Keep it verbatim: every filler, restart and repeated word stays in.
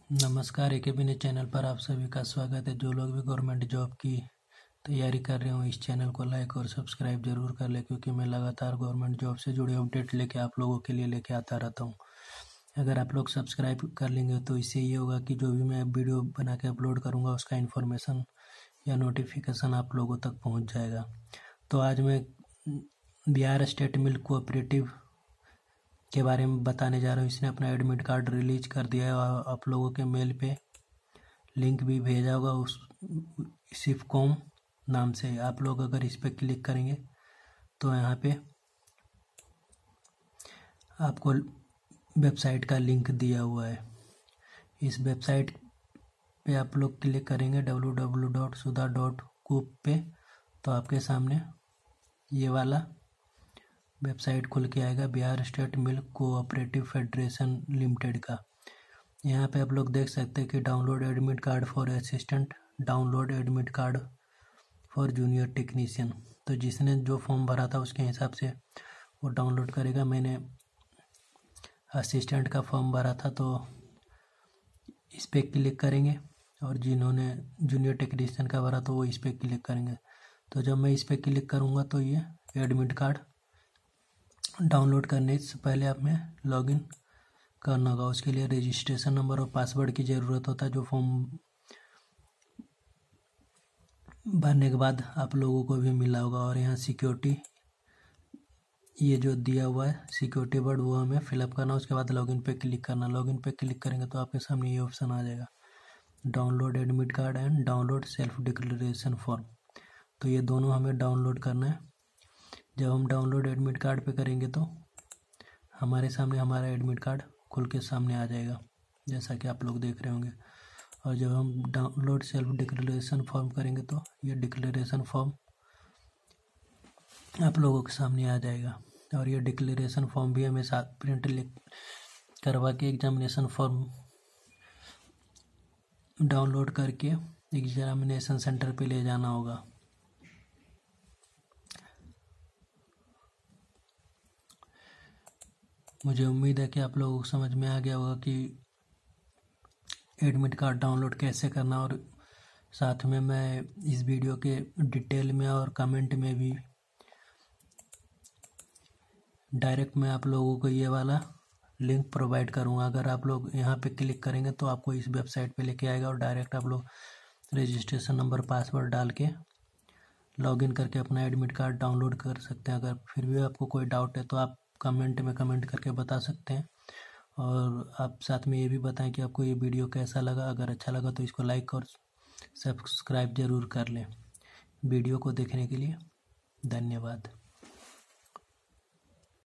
नमस्कार, ए के B news channel पर आप सभी का स्वागत है। जो लोग भी गवर्नमेंट जॉब की तैयारी कर रहे हो इस चैनल को लाइक और सब्सक्राइब जरूर कर ले, क्योंकि मैं लगातार गवर्नमेंट जॉब से जुड़े अपडेट लेके आप लोगों के लिए लेके आता रहता हूँ। अगर आप लोग सब्सक्राइब कर लेंगे तो इससे ये होगा कि जो भी मैं वीडियो बना के अपलोड करूँगा उसका इन्फॉर्मेशन या नोटिफिकेशन आप लोगों तक पहुँच जाएगा। तो आज मैं बिहार स्टेट मिल्क कोऑपरेटिव के बारे में बताने जा रहा हूँ। इसने अपना एडमिट कार्ड रिलीज कर दिया है और आप लोगों के मेल पे लिंक भी भेजा होगा उस सिफकॉम नाम से। आप लोग अगर इस पर क्लिक करेंगे तो यहाँ पे आपको वेबसाइट का लिंक दिया हुआ है। इस वेबसाइट पे आप लोग क्लिक करेंगे W W W dot Sudha dot coop पे, तो आपके सामने ये वाला वेबसाइट खुल के आएगा, Bihar state milk cooperative federation limited का। यहाँ पे आप लोग देख सकते हैं कि download admit card for assistant, download admit card for junior technician. तो जिसने जो फॉर्म भरा था उसके हिसाब से वो डाउनलोड करेगा। मैंने असिस्टेंट का फॉर्म भरा था तो इस पर क्लिक करेंगे, और जिन्होंने जूनियर टेक्नीशियन का भरा तो वो इस पर क्लिक करेंगे। तो जब मैं इस पर क्लिक करूँगा तो ये एडमिट कार्ड डाउनलोड करने से पहले आप में लॉगिन करना होगा। उसके लिए रजिस्ट्रेशन नंबर और पासवर्ड की ज़रूरत होता है, जो फॉर्म भरने के बाद आप लोगों को भी मिला होगा। और यहाँ सिक्योरिटी ये जो दिया हुआ है सिक्योरिटी वर्ड वो हमें फिलअप करना। उसके बाद लॉगिन पे क्लिक करना। लॉगिन पे क्लिक करेंगे तो आपके सामने ये ऑप्शन आ जाएगा, download admit card and download self declaration form. तो ये दोनों हमें डाउनलोड करना है। जब हम डाउनलोड एडमिट कार्ड पे करेंगे तो हमारे सामने हमारा एडमिट कार्ड खुल के सामने आ जाएगा, जैसा कि आप लोग देख रहे होंगे। और जब हम डाउनलोड सेल्फ डिक्लेरेशन फॉर्म करेंगे तो ये डिक्लेरेशन फॉर्म आप लोगों के सामने आ जाएगा। और ये डिक्लेरेशन फॉर्म भी हमें साथ प्रिंट ले करवा के एग्जामिनेशन फॉर्म डाउनलोड करके एग्जामिनेशन सेंटर पे ले जाना होगा। मुझे उम्मीद है कि आप लोगों को समझ में आ गया होगा कि एडमिट कार्ड डाउनलोड कैसे करना। और साथ में मैं इस वीडियो के डिटेल में और कमेंट में भी डायरेक्ट मैं आप लोगों को ये वाला लिंक प्रोवाइड करूँगा। अगर आप लोग यहाँ पे क्लिक करेंगे तो आपको इस वेबसाइट पे लेके आएगा, और डायरेक्ट आप लोग रजिस्ट्रेशन नंबर पासवर्ड डाल के लॉगिन करके अपना एडमिट कार्ड डाउनलोड कर सकते हैं। अगर फिर भी आपको कोई डाउट है तो आप कमेंट में कमेंट करके बता सकते हैं। और आप साथ में ये भी बताएं कि आपको ये वीडियो कैसा लगा। अगर अच्छा लगा तो इसको लाइक और सब्सक्राइब ज़रूर कर लें। वीडियो को देखने के लिए धन्यवाद।